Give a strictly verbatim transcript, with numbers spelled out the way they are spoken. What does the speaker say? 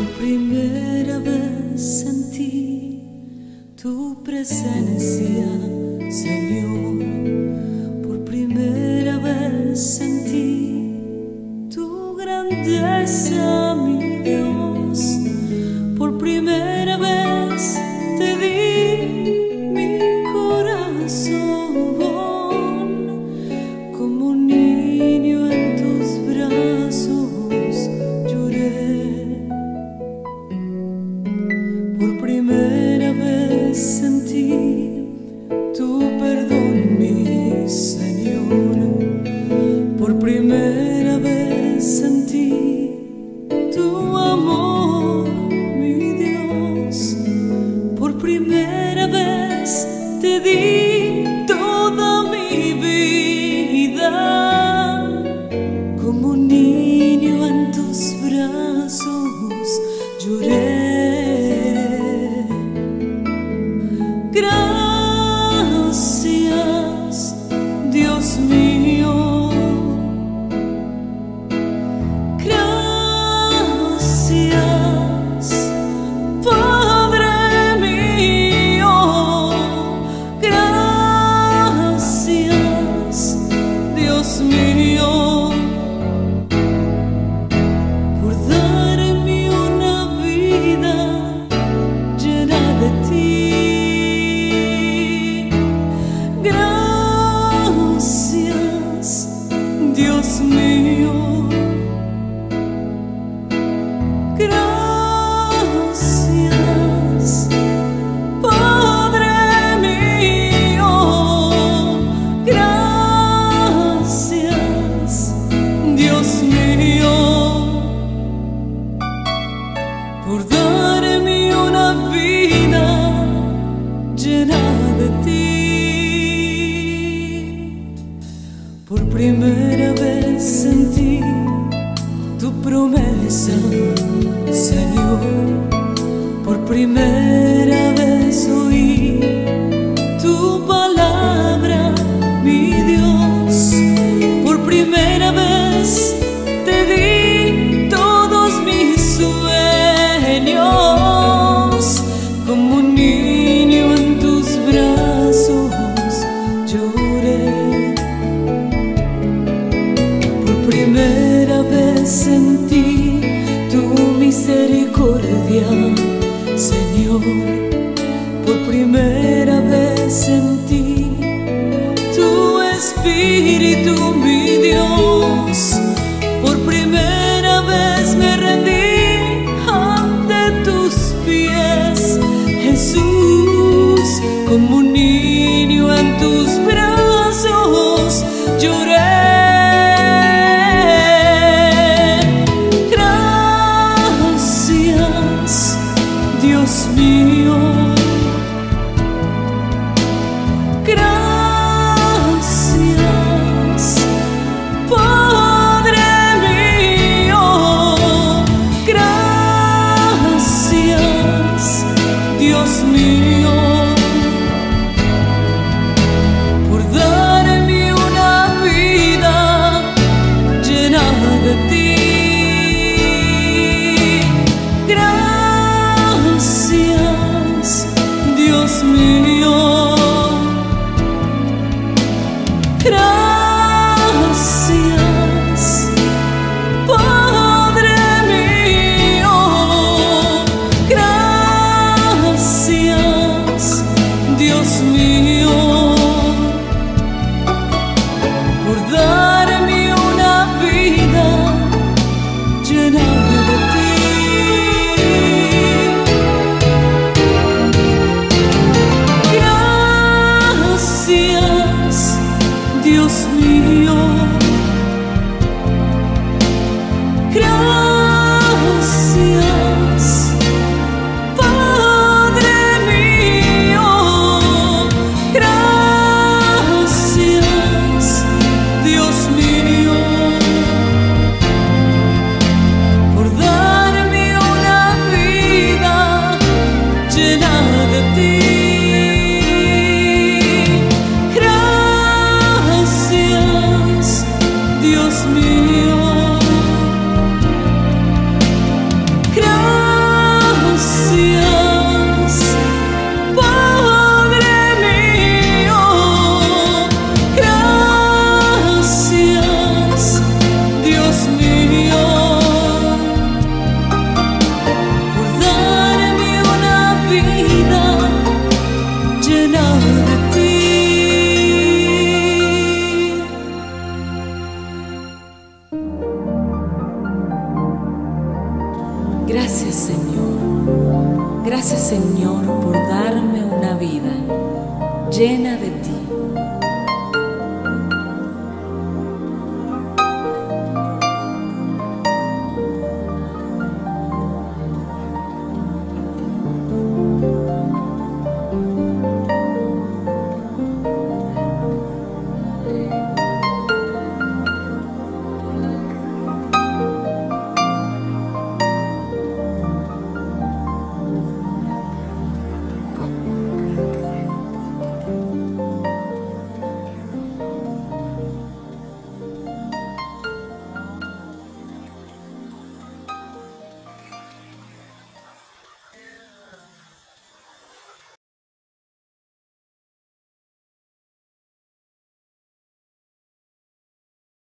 Por primera vez sentí tu presencia, Señor. Por primera vez sentí tu grandeza, mi Dios. Por primera vez te di mi corazón, como un niño en tus brazos lloré. Por primera vez sentí tu perdón, mi Señor. Por primera vez sentí tu amor, mi Dios. Por primera vez te di toda mi vida, como un niño en tus brazos lloré. Gracias, Dios mío. Gracias, Padre mío. Gracias, Dios mío, por darme una vida llena de ti. Gracias, Dios mío. Gracias, Padre mío. Gracias, Dios mío, por darme una vida llena de ti. Por primera vez sentí tu promesa, Señor. Por primera vez oí tu palabra, mi Dios. Por primera vez te di todos mis sueños, como un niño en tus brazos lloré. Por primera vez sentí tu misericordia, Señor. Por primera vez sentí tu espíritu, mi Dios. Por primera vez me rendí ante tus pies, Jesús, como un niño en tus brazos lloré. Dios mío, gracias, Padre mío. Gracias, Dios mío, por darme una vida llena de ti. Gracias, Dios mío. Gracias, Padre mío. Gracias, Dios mío, por darme una vida llena de ti. Dios mío, gracias, Padre mío. Gracias, Dios mío, por darme una vida llena de ti. Gracias, llena de ti.